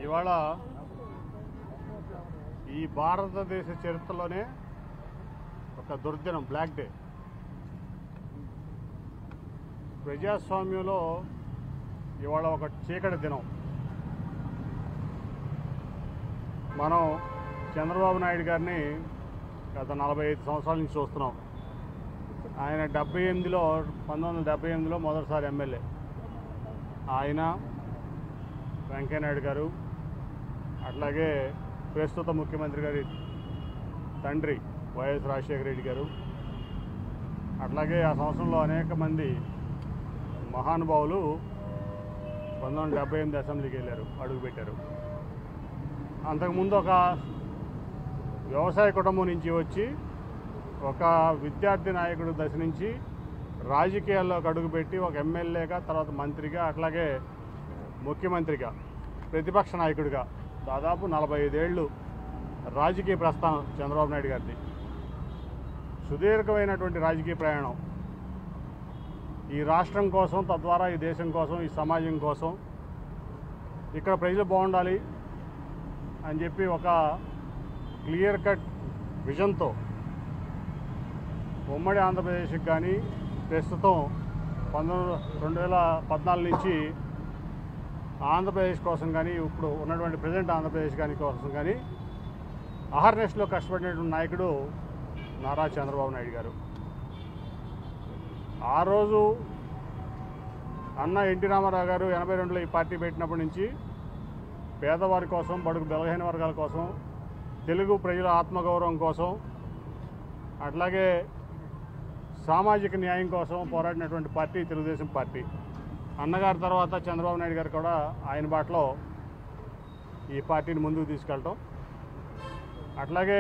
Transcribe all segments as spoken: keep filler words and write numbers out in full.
ఇవాళ ఈ భారతదేశ చరిత్రలోనే ఒక దుర్దినం, బ్లాక్ డే. ప్రజాస్వామ్యంలో ఇవాళ ఒక చీకటి దినం. మనం చంద్రబాబు నాయుడు గారిని గత నలభై ఐదు సంవత్సరాల నుంచి చూస్తున్నాం. ఆయన డెబ్బై ఎనిమిదిలో పంతొమ్మిది వందల డెబ్బై ఎనిమిదిలో మొదటిసారి ఎమ్మెల్యే. ఆయన, వెంకయ్యనాయుడు గారు, అట్లాగే ప్రస్తుత ముఖ్యమంత్రి గారి తండ్రి వైఎస్ రాజశేఖర రెడ్డి గారు, అట్లాగే ఆ సంవత్సరంలో అనేక మంది మహానుభావులు పంతొమ్మిది వందల డెబ్బై ఎనిమిది అసెంబ్లీకి వెళ్ళారు, అడుగుపెట్టారు. అంతకుముందు ఒక వ్యవసాయ కుటుంబం నుంచి వచ్చి ఒక విద్యార్థి నాయకుడు దశ నుంచి రాజకీయాల్లోకి అడుగుపెట్టి ఒక ఎమ్మెల్యేగా, తర్వాత మంత్రిగా, అట్లాగే ముఖ్యమంత్రిగా, ప్రతిపక్ష నాయకుడిగా దాదాపు నలభై ఐదేళ్లు రాజకీయ ప్రస్థానం చంద్రబాబు నాయుడు గారిది. సుదీర్ఘమైనటువంటి రాజకీయ ప్రయాణం. ఈ రాష్ట్రం కోసం, తద్వారా ఈ దేశం కోసం, ఈ సమాజం కోసం, ఇక్కడ ప్రజలు బాగుండాలి అని చెప్పి ఒక క్లియర్ కట్ విజన్తో ఉమ్మడి ఆంధ్రప్రదేశ్కి కానీ, ప్రస్తుతం పంతొమ్మిది రెండు వేల పద్నాలుగు నుంచి ఆంధ్రప్రదేశ్ కోసం కానీ, ఇప్పుడు ఉన్నటువంటి ప్రజెంట్ ఆంధ్రప్రదేశ్ కానీ కోసం కానీ అహర్నిశలో కష్టపడినటువంటి నాయకుడు నారా చంద్రబాబు నాయుడు గారు. ఆ రోజు అన్న ఎన్టీ రామారావు గారు ఎనభై రెండులో ఈ పార్టీ పెట్టినప్పటి నుంచి పేదవారి కోసం, బడుగు బలహీన వర్గాల కోసం, తెలుగు ప్రజల ఆత్మగౌరవం కోసం, అట్లాగే సామాజిక న్యాయం కోసం పోరాడినటువంటి పార్టీ తెలుగుదేశం పార్టీ. అన్నగారి తర్వాత చంద్రబాబు నాయుడు గారు కూడా ఆయన బాటలో ఈ పార్టీని ముందుకు తీసుకెళ్ళటం. అట్లాగే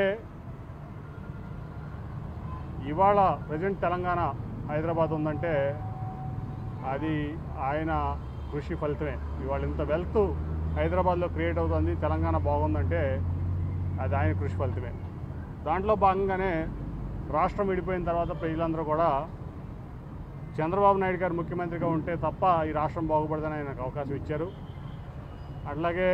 ఇవాళ ప్రజెంట్ తెలంగాణ, హైదరాబాద్ ఉందంటే అది ఆయన కృషి ఫలితమే. ఇవాళ ఇంత వెల్త్ హైదరాబాద్లో క్రియేట్ అవుతుంది, తెలంగాణ బాగుందంటే అది ఆయన కృషి ఫలితమే. దాంట్లో భాగంగానే రాష్ట్రం విడిపోయిన తర్వాత ప్రజలందరూ కూడా చంద్రబాబు నాయుడు గారు ముఖ్యమంత్రిగా ఉంటే తప్ప ఈ రాష్ట్రం బాగుపడదని ఆయనకు అవకాశం ఇచ్చారు. అట్లాగే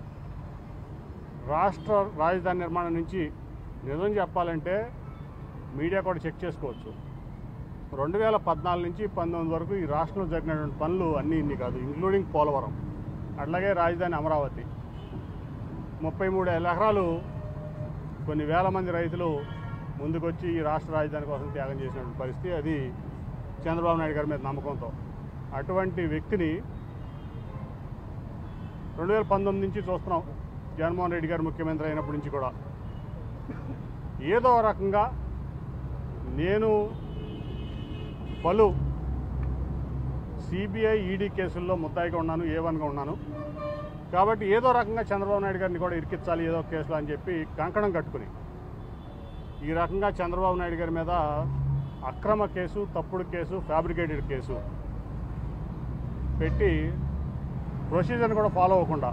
రాష్ట్ర రాజధాని నిర్మాణం నుంచి నిజం చెప్పాలంటే మీడియా కూడా చెక్ చేసుకోవచ్చు. రెండు వేల పద్నాలుగు నుంచి పంతొమ్మిది వరకు ఈ రాష్ట్రంలో జరిగినటువంటి పనులు అన్నీ ఇన్ని కాదు, ఇంక్లూడింగ్ పోలవరం, అట్లాగే రాజధాని అమరావతి. ముప్పై మూడు వేల ఎకరాలు కొన్ని వేల మంది రైతులు ముందుకొచ్చి ఈ రాష్ట్ర రాజధాని కోసం త్యాగం చేసినటువంటి పరిస్థితి. అది చంద్రబాబు నాయుడు గారి మీద నమ్మకంతో. అటువంటి వ్యక్తిని రెండు వేల పంతొమ్మిది నుంచి చూస్తున్నాం. జగన్మోహన్ రెడ్డి గారు ముఖ్యమంత్రి అయినప్పటి నుంచి కూడా ఏదో రకంగా నేను పలు సిబిఐ, ఈడీ కేసుల్లో ముద్దాయిగా ఉన్నాను, ఏ వన్గా ఉన్నాను కాబట్టి ఏదో రకంగా చంద్రబాబు నాయుడు గారిని కూడా ఇరికించాలి ఏదో కేసులో అని చెప్పి కంకణం కట్టుకుని ఈ రకంగా చంద్రబాబు నాయుడు గారి మీద అక్రమ కేసు, తప్పుడు కేసు, ఫ్యాబ్రికేటెడ్ కేసు పెట్టి ప్రొసీజర్ని కూడా ఫాలో అవ్వకుండా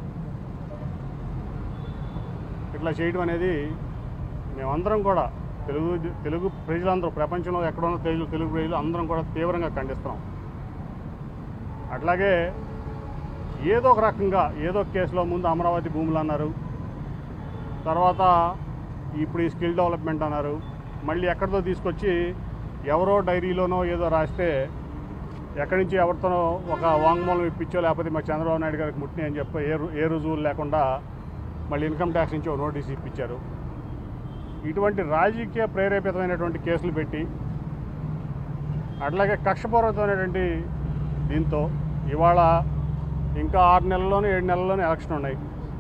ఇట్లా చేయడం అనేది మేమందరం కూడా తెలుగు తెలుగు ప్రజలందరూ, ప్రపంచంలో ఎక్కడున్న తెలుగు తెలుగు ప్రజలు అందరం కూడా తీవ్రంగా ఖండిస్తున్నాం. అట్లాగే ఏదో ఒక రకంగా ఏదో కేసులో ముందు అమరావతి భూములు అన్నారు, తర్వాత ఇప్పుడు ఈ స్కిల్ డెవలప్మెంట్ అన్నారు, మళ్ళీ ఎక్కడితో తీసుకొచ్చి ఎవరో డైరీలోనో ఏదో రాస్తే ఎక్కడి నుంచి ఎవరితోనో ఒక వాంగ్మూలం ఇప్పించో లేకపోతే మా చంద్రబాబు నాయుడు గారికి ముట్టినాయి అని చెప్పి ఏ ఏ రుజువులు లేకుండా మళ్ళీ ఇన్కమ్ ట్యాక్స్ నుంచి ఒక నోటీస్ ఇప్పించారు. ఇటువంటి రాజకీయ ప్రేరేపితమైనటువంటి కేసులు పెట్టి అట్లాగే కక్షపూర్వకమైనటువంటి దీంతో ఇవాళ ఇంకా ఆరు నెలల్లోనే ఏడు నెలల్లోనే ఎలక్షన్ ఉన్నాయి.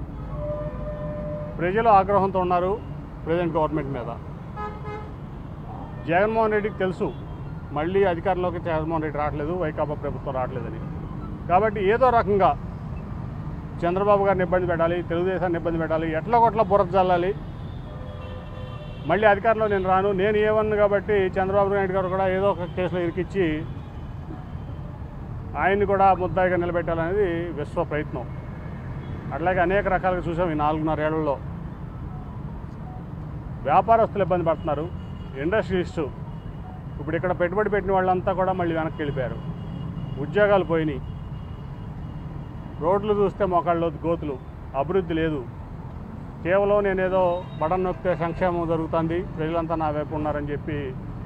ప్రజలు ఆగ్రహంతో ఉన్నారు ప్రజెంట్ గవర్నమెంట్ మీద. జగన్మోహన్ రెడ్డికి తెలుసు మళ్ళీ అధికారంలోకి జగన్మోహన్ రెడ్డి రావట్లేదు, వైకాపా ప్రభుత్వం రావట్లేదని. కాబట్టి ఏదో రకంగా చంద్రబాబు గారిని ఇబ్బంది పెట్టాలి, తెలుగుదేశాన్ని ఇబ్బంది పెట్టాలి, ఎట్లా కొట్లా బురద జల్లాలి. మళ్ళీ అధికారంలో నేను రాను, నేను ఏమన్నా కాబట్టి చంద్రబాబు నాయుడు గారు కూడా ఏదో ఒక కేసులో ఇరికిచ్చి ఆయన్ని కూడా ముద్దాయిగా నిలబెట్టాలనేది విశ్వ ప్రయత్నం. అట్లాగే అనేక రకాలుగా చూసాం. ఈ నాలుగున్నర ఏళ్లలో వ్యాపారస్తులు ఇబ్బంది పడుతున్నారు, ఇండస్ట్రియలిస్టు ఇప్పుడు ఇక్కడ పెట్టుబడి పెట్టిన వాళ్ళంతా కూడా మళ్ళీ వెనక్కి వెళ్ళిపోయారు, ఉద్యోగాలు పోయినాయి, రోడ్లు చూస్తే మోకాళ్ళు గోతులు, అభివృద్ధి లేదు. కేవలం నేనేదో బటన్ నొక్కితే సంక్షేమం జరుగుతుంది, ప్రజలంతా నా వైపు ఉన్నారని చెప్పి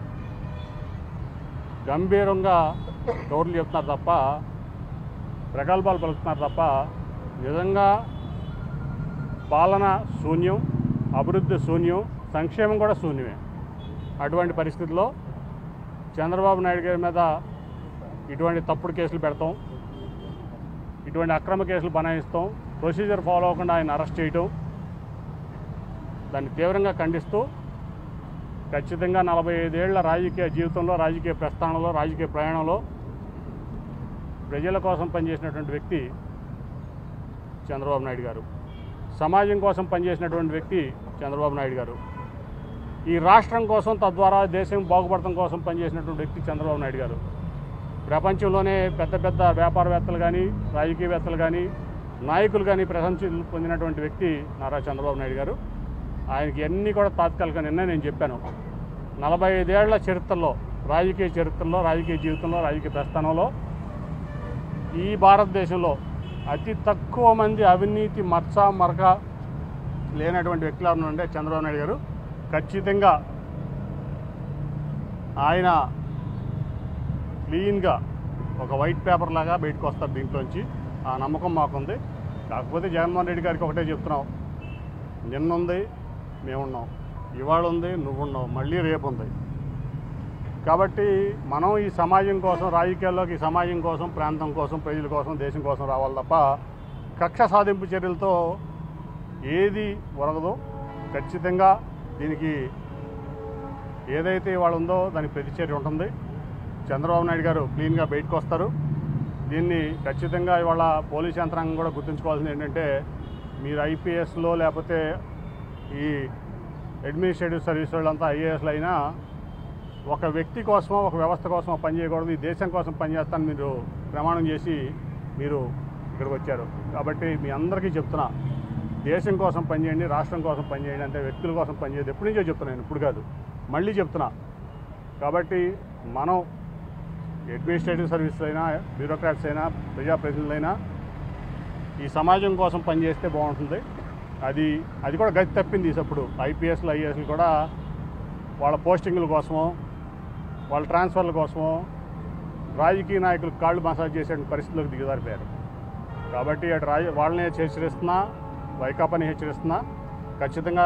గంభీరంగా కౌరులు చెప్తున్నారు తప్ప, ప్రగల్భాలు పలుకుతున్నారు తప్ప నిజంగా పాలన శూన్యం, అభివృద్ధి శూన్యం, సంక్షేమం కూడా శూన్యమే. అటువంటి పరిస్థితుల్లో చంద్రబాబు నాయుడు గారి మీద ఇటువంటి తప్పుడు కేసులు పెడతాం, ఇటువంటి అక్రమ కేసులు బనాయిస్తాం, ప్రొసీజర్ ఫాలో అవ్వకుండా ఆయన అరెస్ట్ చేయటం, దాన్ని తీవ్రంగా ఖండిస్తూ ఖచ్చితంగా నలభై ఐదేళ్ల రాజకీయ జీవితంలో, రాజకీయ ప్రస్థానంలో, రాజకీయ ప్రయాణంలో ప్రజల కోసం పనిచేసినటువంటి వ్యక్తి చంద్రబాబు నాయుడు గారు. సమాజం కోసం పనిచేసినటువంటి వ్యక్తి చంద్రబాబు నాయుడు గారు. ఈ రాష్ట్రం కోసం, తద్వారా దేశం బాగుపడటం కోసం పనిచేసినటువంటి వ్యక్తి చంద్రబాబు నాయుడు గారు. ప్రపంచంలోనే పెద్ద పెద్ద వ్యాపారవేత్తలు కానీ, రాజకీయవేత్తలు కానీ, నాయకులు కానీ ప్రశంసలు పొందినటువంటి వ్యక్తి నారా చంద్రబాబు నాయుడు గారు. ఆయనకి అన్నీ కూడా తాత్కాలిక నిన్న నేను చెప్పాను. నలభై ఐదేళ్ల చరిత్రలో, రాజకీయ చరిత్రలో, రాజకీయ జీవితంలో, రాజకీయ ప్రస్థానంలో ఈ భారతదేశంలో అతి తక్కువ మంది అవినీతి మచ్చ మరక లేనటువంటి వ్యక్తులు ఉన్నారంటే చంద్రబాబు నాయుడు గారు. ఖచ్చితంగా ఆయన క్లీన్గా ఒక వైట్ పేపర్ లాగా బయటకు వస్తారు దీంట్లోంచి. ఆ నమ్మకం మాకుంది. కాకపోతే జగన్మోహన్ రెడ్డి గారికి ఒకటే చెప్తున్నాం, నిన్నుంది మేమున్నాం, ఇవాళ ఉంది నువ్వున్నావు, మళ్ళీ రేపు ఉంది. కాబట్టి మనం ఈ సమాజం కోసం, రాజకీయాల్లోకి ఈ సమాజం కోసం, ప్రాంతం కోసం, ప్రజల కోసం, దేశం కోసం రావాలి తప్ప కక్ష సాధింపు చర్యలతో ఏది ఒరగదో. ఖచ్చితంగా దీనికి ఏదైతే ఇవాళ ఉందో దానికి ప్రతిచర్య ఉంటుంది. చంద్రబాబు నాయుడు గారు క్లీన్గా బయటకు వస్తారు. దీన్ని ఖచ్చితంగా ఇవాళ పోలీస్ యంత్రాంగం కూడా గుర్తుంచుకోవాల్సింది ఏంటంటే, మీరు ఐపీఎస్లో లేకపోతే ఈ అడ్మినిస్ట్రేటివ్ సర్వీస్ వాళ్ళంతా ఐఏఎస్లు అయినా ఒక వ్యక్తి కోసమో, ఒక వ్యవస్థ కోసమో పనిచేయకూడదు, ఈ దేశం కోసం పనిచేస్తాను మీరు ప్రమాణం చేసి మీరు ఇక్కడికి వచ్చారు. కాబట్టి మీ అందరికీ చెప్తున్నా, దేశం కోసం పనిచేయండి, రాష్ట్రం కోసం పనిచేయండి, అంటే వ్యక్తుల కోసం పనిచేయదు. ఎప్పటి నుంచో చెప్తున్నాను, ఇప్పుడు కాదు, మళ్ళీ చెప్తున్నా. కాబట్టి మనం అడ్మినిస్ట్రేటివ్ సర్వీస్ అయినా, బ్యూరోక్రాట్స్ అయినా, ప్రజాప్రతినిధులైనా ఈ సమాజం కోసం పనిచేస్తే బాగుంటుంది. అది అది కూడా గతి తప్పింది. ఇప్పుడు ఐపీఎస్లు ఐఏఎస్లు కూడా వాళ్ళ పోస్టింగుల కోసమో, వాళ్ళ ట్రాన్స్ఫర్ల కోసమో రాజకీయ నాయకులకు కాళ్ళు మసాజ్ చేసే పరిస్థితులకు దిగజారిపోయారు. కాబట్టి అటు రాజ వాళ్ళని హెచ్చరిస్తున్నా, వైకాపాని హెచ్చరిస్తున్నా, ఖచ్చితంగా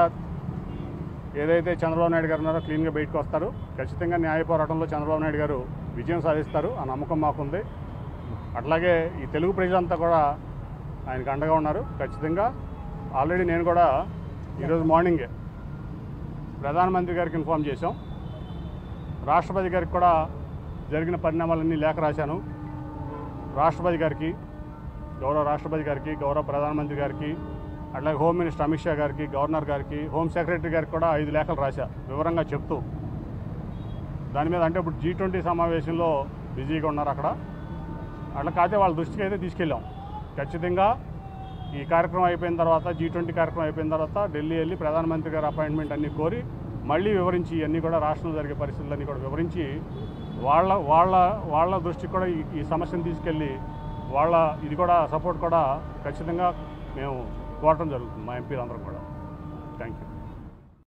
ఏదైతే చంద్రబాబు నాయుడు గారు ఉన్నారో క్లీన్గా బయటకు వస్తారు. ఖచ్చితంగా న్యాయ పోరాటంలో చంద్రబాబు నాయుడు గారు విజయం సాధిస్తారు. ఆ నమ్మకం మాకుంది. అట్లాగే ఈ తెలుగు ప్రజలంతా కూడా ఆయనకు అండగా ఉన్నారు. ఖచ్చితంగా ఆల్రెడీ నేను కూడా ఈరోజు మార్నింగే ప్రధానమంత్రి గారికి ఇన్ఫామ్ చేశాం. రాష్ట్రపతి గారికి కూడా జరిగిన పరిణామాలన్నీ లేఖ రాశాను. రాష్ట్రపతి గారికి, గౌరవ రాష్ట్రపతి గారికి, గౌరవ ప్రధానమంత్రి గారికి, అట్లాగే హోమ్ మినిస్టర్ అమిత్ షా గారికి, గవర్నర్ గారికి, హోమ్ సెక్రటరీ గారికి కూడా ఐదు లేఖలు రాశా వివరంగా చెప్తూ. దాని మీద అంటే ఇప్పుడు జీ ట్వంటీ సమావేశంలో బిజీగా ఉన్నారు అక్కడ. అట్లా కాకపోతే వాళ్ళ దృష్టికి అయితే తీసుకెళ్ళాం. ఖచ్చితంగా ఈ కార్యక్రమం అయిపోయిన తర్వాత, జీ ట్వంటీ కార్యక్రమం అయిపోయిన తర్వాత ఢిల్లీ వెళ్ళి ప్రధానమంత్రి గారి అపాయింట్మెంట్ అన్నీ కోరి మళ్ళీ వివరించి, ఇవన్నీ కూడా రాష్ట్రంలో జరిగే పరిస్థితులన్నీ కూడా వివరించి వాళ్ళ వాళ్ళ వాళ్ళ దృష్టికి కూడా ఈ ఈ సమస్యను తీసుకెళ్ళి వాళ్ళ ఇది కూడా సపోర్ట్ కూడా ఖచ్చితంగా మేము కోరటం జరుగుతుంది మా ఎంపీలందరూ కూడా. Thank you.